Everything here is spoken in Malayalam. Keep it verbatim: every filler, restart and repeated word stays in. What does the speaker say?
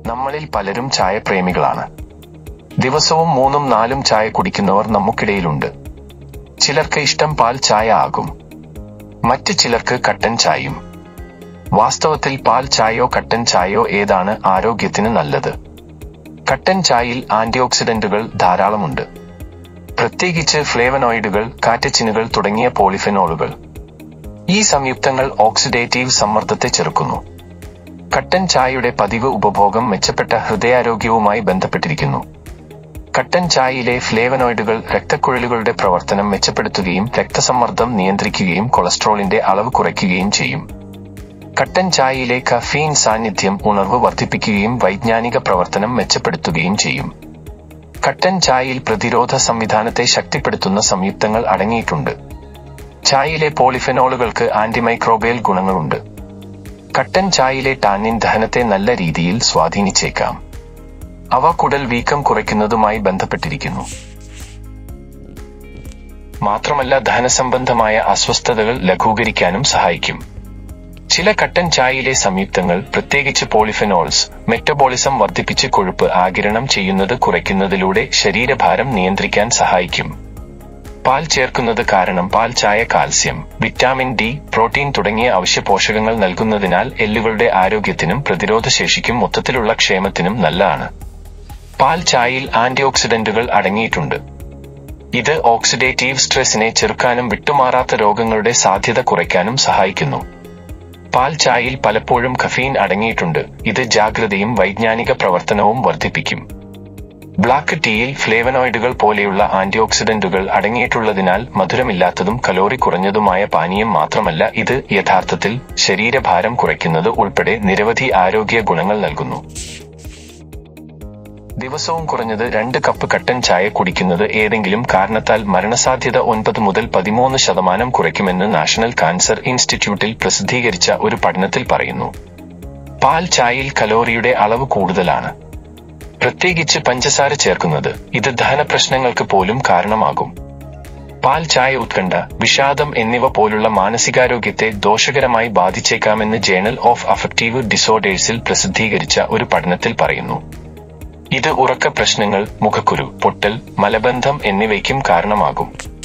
നമ്മളിൽ പലരും ചായപ്രേമികളാണ്. ദിവസവും മൂന്നും നാലും ചായ കുടിക്കുന്നവർ നമുക്കിടയിലുണ്ട്. ചിലർക്ക് ഇഷ്ടം പാൽ ചായ ആകും, മറ്റ് ചിലർക്ക് കട്ടൻ ചായയും. വാസ്തവത്തിൽ പാൽ ചായയോ കട്ടൻ ചായയോ ഏതാണ് ആരോഗ്യത്തിന് നല്ലത്? കട്ടൻ ചായയിൽ ആന്റിഓക്സിഡന്റുകൾ ധാരാളമുണ്ട്, പ്രത്യേകിച്ച് ഫ്ലേവനോയിഡുകൾ, കാറ്റച്ചിനുകൾ തുടങ്ങിയ പോളിഫെനോളുകൾ. ഈ സംയുക്തങ്ങൾ ഓക്സിഡേറ്റീവ് സമ്മർദ്ദത്തെ ചെറുക്കുന്നു. കട്ടൻ ചായയുടെ പതിവ് ഉപഭോഗം മെച്ചപ്പെട്ട ഹൃദയാരോഗ്യവുമായി ബന്ധപ്പെട്ടിരിക്കുന്നു. കട്ടൻ ചായയിലെ ഫ്ലേവനോയിഡുകൾ രക്തക്കുഴലുകളുടെ പ്രവർത്തനം മെച്ചപ്പെടുത്തുകയും രക്തസമ്മർദ്ദം നിയന്ത്രിക്കുകയും കൊളസ്ട്രോളിന്റെ അളവ് കുറയ്ക്കുകയും ചെയ്യും. കട്ടൻ ചായയിലെ കഫീൻ സാന്നിധ്യം ഉണർവ് വർദ്ധിപ്പിക്കുകയും വൈജ്ഞാനിക പ്രവർത്തനം മെച്ചപ്പെടുത്തുകയും ചെയ്യും. കട്ടൻ ചായയിൽ പ്രതിരോധ സംവിധാനത്തെ ശക്തിപ്പെടുത്തുന്ന സംയുക്തങ്ങൾ അടങ്ങിയിട്ടുണ്ട്. ചായയിലെ പോളിഫെനോളുകൾക്ക് ആന്റിമൈക്രോബിയൽ ഗുണങ്ങളുണ്ട്. കട്ടൻ ചായയിലെ ടാനിൻ ദഹനത്തെ നല്ല രീതിയിൽ സ്വാധീനിച്ചേക്കാം. അവ കുടൽ വീക്കം കുറയ്ക്കുന്നതുമായി ബന്ധപ്പെട്ടിരിക്കുന്നു. മാത്രമല്ല ദഹനസംബന്ധമായ അസ്വസ്ഥതകൾ ലഘൂകരിക്കാനും സഹായിക്കും. ചില കട്ടൻ ചായയിലെ സംയുക്തങ്ങൾ, പ്രത്യേകിച്ച് പോളിഫെനോൾസ്, മെറ്റബോളിസം വർദ്ധിപ്പിച്ച് കൊഴുപ്പ് ആഗിരണം ചെയ്യുന്നത് കുറയ്ക്കുന്നതിലൂടെ ശരീരഭാരം നിയന്ത്രിക്കാൻ സഹായിക്കും. പാൽ ചേർക്കുന്നത് കാരണം പാൽ ചായ കാൽസ്യം, വിറ്റാമിൻ ഡി, പ്രോട്ടീൻ തുടങ്ങിയ അവശ്യ പോഷകങ്ങൾ നൽകുന്നതിനാൽ എല്ലുകളുടെ ആരോഗ്യത്തിനും പ്രതിരോധശേഷിക്കും മൊത്തത്തിലുള്ള ക്ഷേമത്തിനും നല്ലതാണ്. പാൽ ചായയിൽ ആന്റിഓക്സിഡന്റുകൾ അടങ്ങിയിട്ടുണ്ട്. ഇത് ഓക്സിഡേറ്റീവ് സ്ട്രെസ്സിനെ ചെറുക്കാനും വിട്ടുമാറാത്ത രോഗങ്ങളുടെ സാധ്യത കുറയ്ക്കാനും സഹായിക്കുന്നു. പാൽ ചായയിൽ പലപ്പോഴും കഫീൻ അടങ്ങിയിട്ടുണ്ട്. ഇത് ജാഗ്രതയും വൈജ്ഞാനിക പ്രവർത്തനവും വർദ്ധിപ്പിക്കും. ബ്ലാക്ക് ടീയിൽ ഫ്ലേവനോയിഡുകൾ പോലെയുള്ള ആന്റിഓക്സിഡന്റുകൾ അടങ്ങിയിട്ടുള്ളതിനാൽ മധുരമില്ലാത്തതും കലോറി കുറഞ്ഞതുമായ പാനീയം മാത്രമല്ല, ഇത് യഥാർത്ഥത്തിൽ ശരീരഭാരം കുറയ്ക്കുന്നത് ഉൾപ്പെടെ നിരവധി ആരോഗ്യ ഗുണങ്ങൾ നൽകുന്നു. ദിവസവും കുറഞ്ഞത് രണ്ട് കപ്പ് കട്ടൻ ചായ കുടിക്കുന്നത് ഏതെങ്കിലും കാരണത്താൽ മരണസാധ്യത ഒൻപത് മുതൽ പതിമൂന്ന് ശതമാനം കുറയ്ക്കുമെന്ന് നാഷണൽ കാൻസർ ഇൻസ്റ്റിറ്റ്യൂട്ടിൽ പ്രസിദ്ധീകരിച്ച ഒരു പഠനത്തിൽ പറയുന്നു. പാൽ ചായയിൽ കലോറിയുടെ അളവ് കൂടുതലാണ്, പ്രത്യേകിച്ച് പഞ്ചസാര ചേർക്കുന്നത്. ഇത് ദഹനപ്രശ്നങ്ങൾക്ക് പോലും കാരണമാകും. പാൽ ചായ ഉത്കണ്ഠ, വിഷാദം എന്നിവ പോലുള്ള മാനസികാരോഗ്യത്തെ ദോഷകരമായി ബാധിച്ചേക്കാമെന്ന് ജേണൽ ഓഫ് അഫക്റ്റീവ് ഡിസോർഡേഴ്സിൽ പ്രസിദ്ധീകരിച്ച ഒരു പഠനത്തിൽ പറയുന്നു. ഇത് ഉറക്ക പ്രശ്നങ്ങൾ, മുഖക്കുരു, പൊട്ടൽ, മലബന്ധം എന്നിവയ്ക്കും കാരണമാകും.